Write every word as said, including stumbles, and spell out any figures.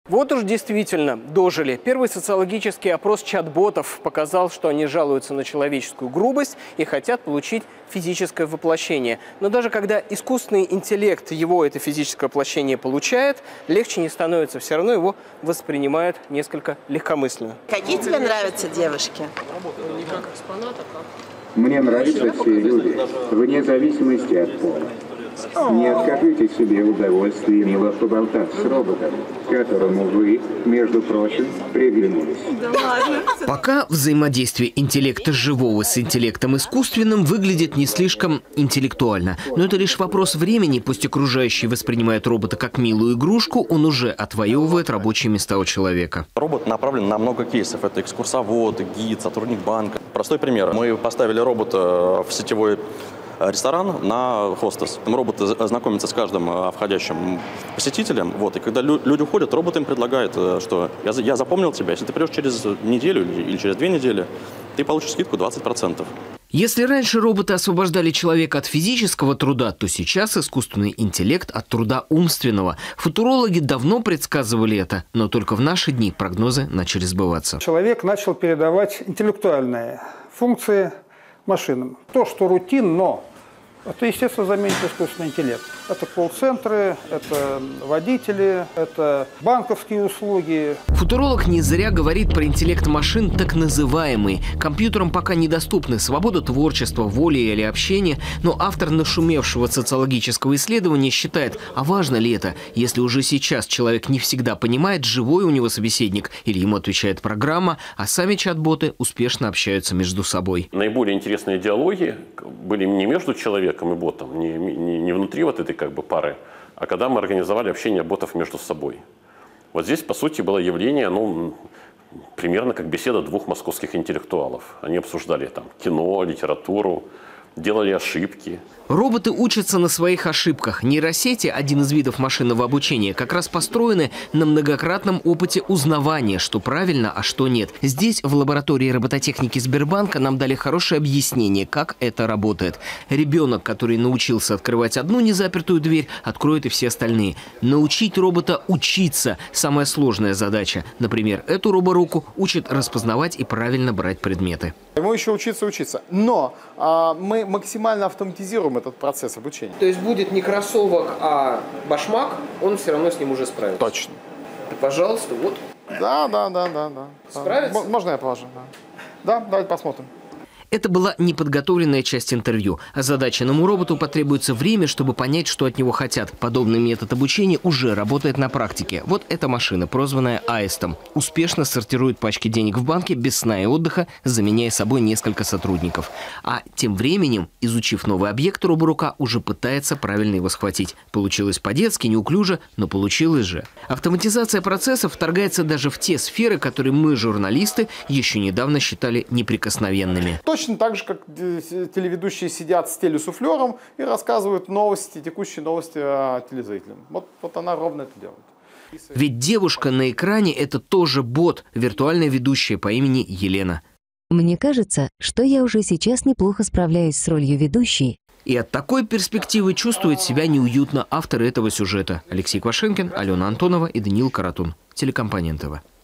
Вот уж действительно дожили. Первый социологический опрос чат-ботов показал, что они жалуются на человеческую грубость и хотят получить физическое воплощение. Но даже когда искусственный интеллект его, это физическое воплощение, получает, легче не становится. Все равно его воспринимают несколько легкомысленно. Какие тебе нравятся девушки? Не как экспонат, а как... Мне нравятся все люди, вне зависимости от пола. Не откажите себе удовольствие мило поболтать с роботом, которому вы, между прочим, приглянулись. Да ладно. Пока взаимодействие интеллекта живого с интеллектом искусственным выглядит не слишком интеллектуально. Но это лишь вопрос времени. Пусть окружающие воспринимают робота как милую игрушку, он уже отвоевывает рабочие места у человека. Робот направлен на много кейсов. Это экскурсовод, гид, сотрудник банка. Простой пример. Мы поставили робота в сетевой ресторан на хостес. Там роботы знакомятся с каждым входящим посетителем. Вот. И когда лю люди уходят, робот им предлагает, что я, я запомнил тебя, если ты придешь через неделю или через две недели, ты получишь скидку двадцать процентов. Если раньше роботы освобождали человека от физического труда, то сейчас искусственный интеллект от труда умственного. Футурологи давно предсказывали это, но только в наши дни прогнозы начали сбываться. Человек начал передавать интеллектуальные функции машинам. То, что рутинно, это, естественно, заменит искусственный интеллект. Это колл-центры, это водители, это банковские услуги. Футуролог не зря говорит про интеллект машин так называемый. Компьютерам пока недоступны свобода творчества, воли или общения, но автор нашумевшего социологического исследования считает, а важно ли это, если уже сейчас человек не всегда понимает, живой у него собеседник или ему отвечает программа, а сами чат-боты успешно общаются между собой. Наиболее интересные диалоги были не между человеком и ботом, не, не, не внутри вот этой как бы пары, а когда мы организовали общение ботов между собой. Вот здесь, по сути, было явление, ну, примерно как беседа двух московских интеллектуалов. Они обсуждали там кино, литературу, делали ошибки. Роботы учатся на своих ошибках. Нейросети, один из видов машинного обучения, как раз построены на многократном опыте узнавания, что правильно, а что нет. Здесь, в лаборатории робототехники Сбербанка, нам дали хорошее объяснение, как это работает. Ребенок, который научился открывать одну незапертую дверь, откроет и все остальные. Научить робота учиться – самая сложная задача. Например, эту роборуку учат распознавать и правильно брать предметы. Ему еще учиться учиться. Но а, мы максимально автоматизируем этот процесс обучения. То есть будет не кроссовок, а башмак, он все равно с ним уже справится. Точно. Да, пожалуйста, вот. Да, да, да, да, да. Справится? Можно я положу? Да, да, давайте посмотрим. Это была неподготовленная часть интервью. Озадаченному роботу потребуется время, чтобы понять, что от него хотят. Подобный метод обучения уже работает на практике. Вот эта машина, прозванная Аистом, успешно сортирует пачки денег в банке без сна и отдыха, заменяя собой несколько сотрудников. А тем временем, изучив новый объект, роборука уже пытается правильно его схватить. Получилось по-детски, неуклюже, но получилось же. Автоматизация процессов вторгается даже в те сферы, которые мы, журналисты, еще недавно считали неприкосновенными. Точно так же, как телеведущие сидят с телесуфлером и рассказывают новости, текущие новости телезрителям. Вот, вот она ровно это делает. Ведь девушка на экране – это тоже бот, виртуальная ведущая по имени Елена. Мне кажется, что я уже сейчас неплохо справляюсь с ролью ведущей. И от такой перспективы чувствует себя неуютно авторы этого сюжета. Алексей Квашенкин, Алена Антонова и Даниил Каратун. Телекомпания эн тэ вэ.